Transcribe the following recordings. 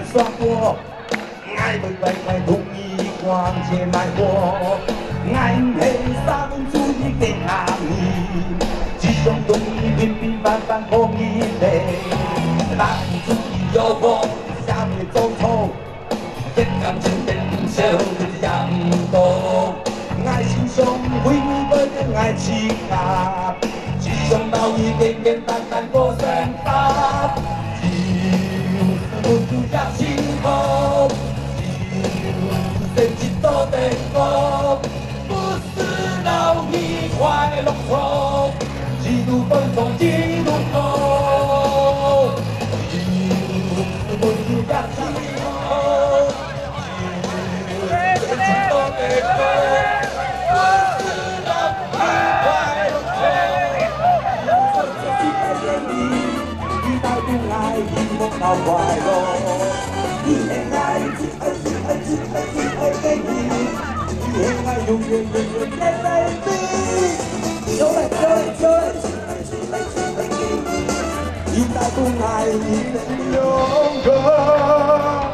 难耍过，爱袂乖乖同伊逛街买货，爱迄三分主义给阿米，只想同伊平平凡凡过一辈，三分主义有我，下面走错，一感情变小样多，爱心上为不跟爱情啊，只想到伊简简单单过生活。 不要幸福，就是一道电光，不是让你快乐错，一路奔走一路走，不要幸福，就是一道电光，不是让你快乐错，一百眼里，遇到不爱，一梦到快乐。 你的爱，给你，你的爱永远在你。有来，一代不爱你的勇敢。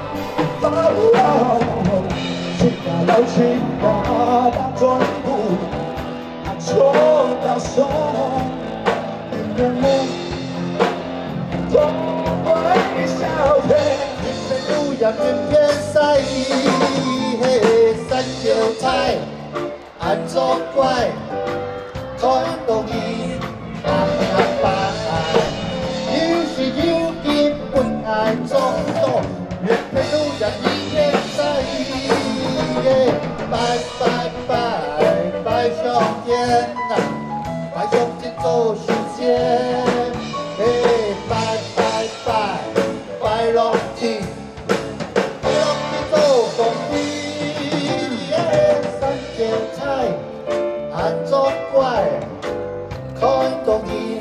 情感到情感到专注，抽到手，人梦，痛会消退。 人偏西，新叫猜，眼作怪，開到意白，要是要見半眼裝多，若俾到人已偏西，拜上天啊，拜上天做時間，拜落天。 眼作怪，開到意。